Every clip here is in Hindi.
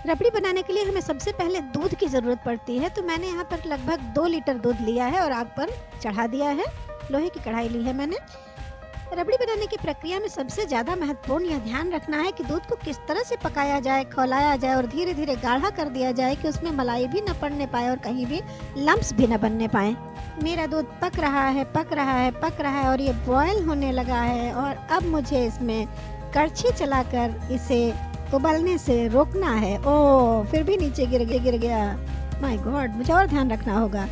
रबड़ी बनाने के लिए हमें सबसे पहले दूध की ज़रूरत पड़ती है। तो मैंने यहाँ पर लगभग 2 लीटर दूध लिया है और आग पर चढ़ा दिया है। लोहे की कढ़ाई ली है मैंने। रबड़ी बनाने की प्रक्रिया में सबसे ज़्यादा महत्वपूर्ण यह ध्यान रखना है कि दूध को किस तरह से पकाया जाए, खौलाया जाए और धीरे धीरे गाढ़ा कर दिया जाए कि उसमें मलाई भी न पड़ने पाए और कहीं भी लम्प्स भी न बनने पाए। मेरा दूध पक रहा है, पक रहा है, पक रहा है और ये बॉयल होने लगा है और अब मुझे इसमें कड़छी चलाकर इसे उबलने से रोकना है। ओह, फिर भी नीचे गिर गया। माय गॉड, मुझे और ध्यान रखना होगा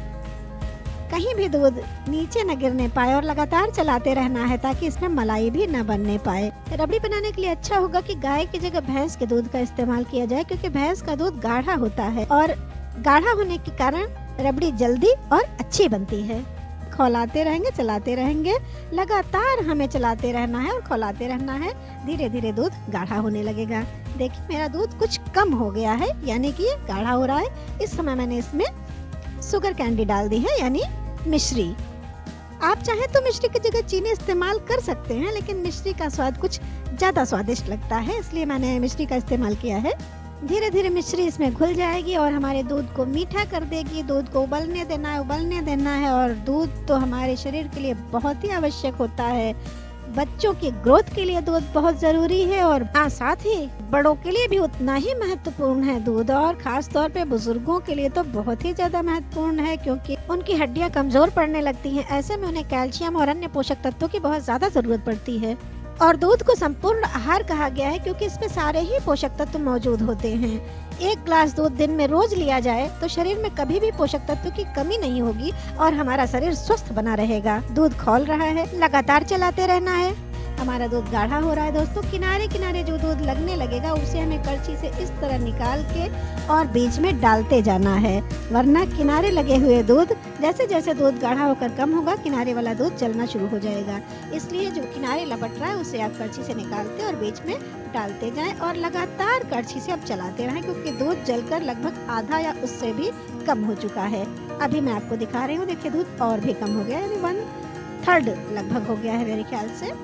कहीं भी दूध नीचे न गिरने पाए और लगातार चलाते रहना है ताकि इसमें मलाई भी न बनने पाए। रबड़ी बनाने के लिए अच्छा होगा कि गाय की जगह भैंस के दूध का इस्तेमाल किया जाए क्योंकि भैंस का दूध गाढ़ा होता है और गाढ़ा होने के कारण रबड़ी जल्दी और अच्छी बनती है। खौलाते रहेंगे, चलाते रहेंगे, लगातार हमें चलाते रहना है और खौलाते रहना है। धीरे धीरे दूध गाढ़ा होने लगेगा। देखिए मेरा दूध कुछ कम हो गया है, यानी कि ये गाढ़ा हो रहा है। इस समय मैंने इसमें शुगर कैंडी डाल दी है, यानी मिश्री। आप चाहें तो मिश्री की जगह चीनी इस्तेमाल कर सकते हैं, लेकिन मिश्री का स्वाद कुछ ज्यादा स्वादिष्ट लगता है, इसलिए मैंने मिश्री का इस्तेमाल किया है। धीरे धीरे मिश्री इसमें घुल जाएगी और हमारे दूध को मीठा कर देगी। दूध को उबलने देना है और दूध तो हमारे शरीर के लिए बहुत ही आवश्यक होता है। बच्चों की ग्रोथ के लिए दूध बहुत जरूरी है और साथ ही बड़ों के लिए भी उतना ही महत्वपूर्ण है दूध, और खास तौर पे बुजुर्गों के लिए तो बहुत ही ज्यादा महत्वपूर्ण है क्योंकि उनकी हड्डियां कमजोर पड़ने लगती हैं। ऐसे में उन्हें कैल्शियम और अन्य पोषक तत्वों की बहुत ज्यादा जरूरत पड़ती है। और दूध को संपूर्ण आहार कहा गया है क्योंकि इसमें सारे ही पोषक तत्व मौजूद होते हैं। 1 ग्लास दूध दिन में रोज लिया जाए तो शरीर में कभी भी पोषक तत्व की कमी नहीं होगी और हमारा शरीर स्वस्थ बना रहेगा। दूध खौल रहा है, लगातार चलाते रहना है। हमारा दूध गाढ़ा हो रहा है दोस्तों। किनारे किनारे जो दूध लगने लगेगा उसे हमें कड़छी से इस तरह निकाल के और बीच में डालते जाना है, वरना किनारे लगे हुए दूध जैसे जैसे दूध गाढ़ा होकर कम होगा, किनारे वाला दूध जलना शुरू हो जाएगा। इसलिए जो किनारे लपट रहा है उसे आप कड़छी से निकालते और बीच में डालते जाएं और लगातार कड़छी से आप चलाते रहें क्योंकि दूध जलकर लगभग आधा या उससे भी कम हो चुका है। अभी मैं आपको दिखा रही हूँ, देखिए दूध और भी कम हो गया है, 1/3 लगभग हो गया है मेरे ख्याल से।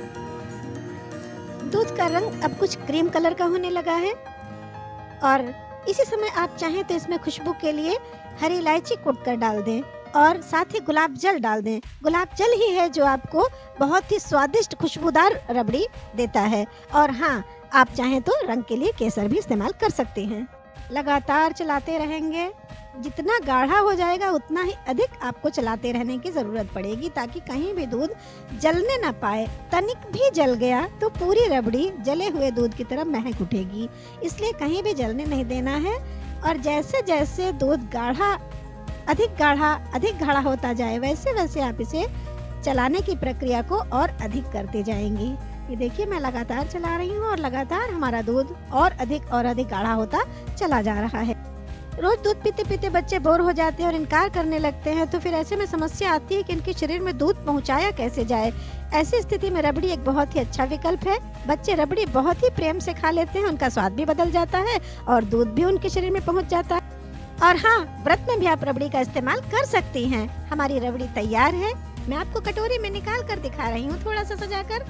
दूध का रंग अब कुछ क्रीम कलर का होने लगा है और इसी समय आप चाहें तो इसमें खुशबू के लिए हरी इलायची कूट कर डाल दें और साथ ही गुलाब जल डाल दें। गुलाब जल ही है जो आपको बहुत ही स्वादिष्ट खुशबूदार रबड़ी देता है। और हाँ, आप चाहें तो रंग के लिए केसर भी इस्तेमाल कर सकते हैं। लगातार चलाते रहेंगे, जितना गाढ़ा हो जाएगा उतना ही अधिक आपको चलाते रहने की जरूरत पड़ेगी ताकि कहीं भी दूध जलने ना पाए। तनिक भी जल गया तो पूरी रबड़ी जले हुए दूध की तरह महक उठेगी, इसलिए कहीं भी जलने नहीं देना है। और जैसे जैसे दूध अधिक गाढ़ा होता जाए वैसे वैसे आप इसे चलाने की प्रक्रिया को और अधिक करते जाएंगी। ये देखिए मैं लगातार चला रही हूँ और लगातार हमारा दूध और अधिक गाढ़ा होता चला जा रहा है। रोज दूध पीते पीते बच्चे बोर हो जाते हैं और इनकार करने लगते हैं, तो फिर ऐसे में समस्या आती है कि इनके शरीर में दूध पहुंचाया कैसे जाए। ऐसी स्थिति में रबड़ी एक बहुत ही अच्छा विकल्प है। बच्चे रबड़ी बहुत ही प्रेम से खा लेते हैं, उनका स्वाद भी बदल जाता है और दूध भी उनके शरीर में पहुंच जाता है। और हाँ, व्रत में भी आप रबड़ी का इस्तेमाल कर सकती हैं। हमारी रबड़ी तैयार है। मैं आपको कटोरी में निकाल कर दिखा रही हूँ, थोड़ा सा सजाकर।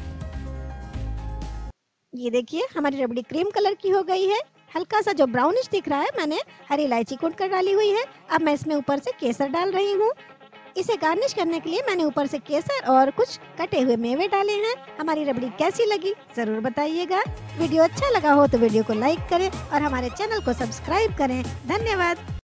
ये देखिए हमारी रबड़ी क्रीम कलर की हो गई है। हल्का सा जो ब्राउनिश दिख रहा है मैंने हरी इलायची कूट कर डाली हुई है। अब मैं इसमें ऊपर से केसर डाल रही हूँ। इसे गार्निश करने के लिए मैंने ऊपर से केसर और कुछ कटे हुए मेवे डाले हैं। हमारी रबड़ी कैसी लगी जरूर बताइएगा। वीडियो अच्छा लगा हो तो वीडियो को लाइक करें और हमारे चैनल को सब्सक्राइब करें। धन्यवाद।